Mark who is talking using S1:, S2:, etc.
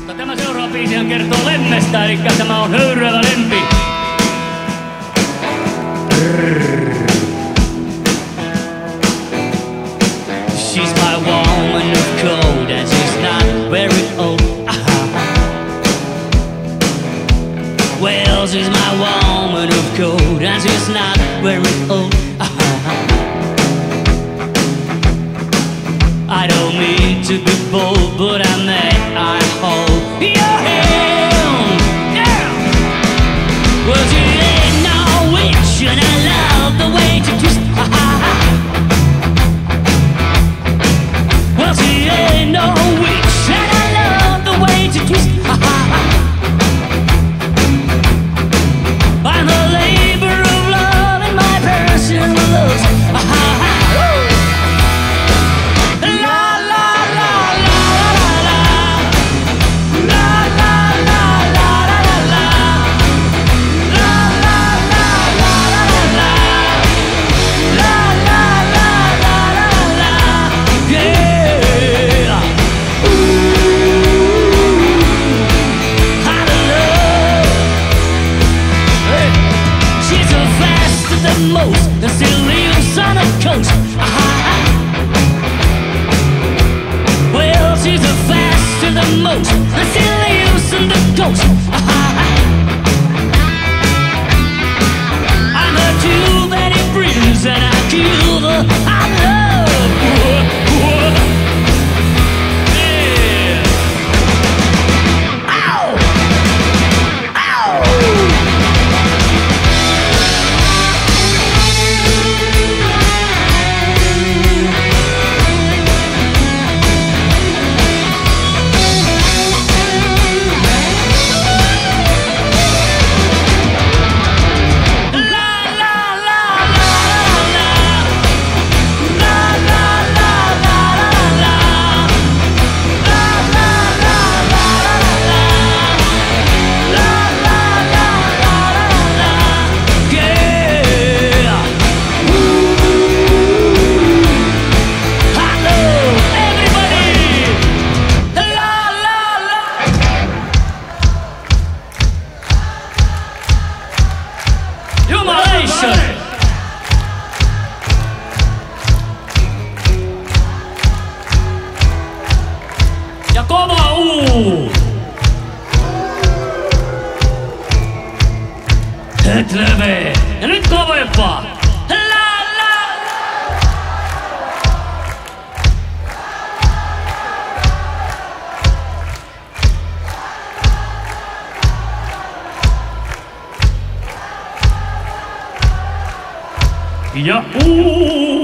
S1: Mutta tämä seuraava biisihän kertoo lemmestä, eli tämä on höyryävä lempi. She's my woman of cold and she's not very old. Well, she's my woman of cold and she's not very old. I don't mean to be bold, but I'm that I hold your hand. Yeah. Well, she ain't no witch, and I love the way to twist. Well, she ain't no witch, and I love the way to twist. I'm the labor of love and my personal loves. Most and still lives on a coast. Well, she's the faster than most and still lives on the coast. I'm her too many breeders and I kill the I love. Yeah. Ow! Ow! Ja kova Hötlövee. Ja nyt kovempaa. Ja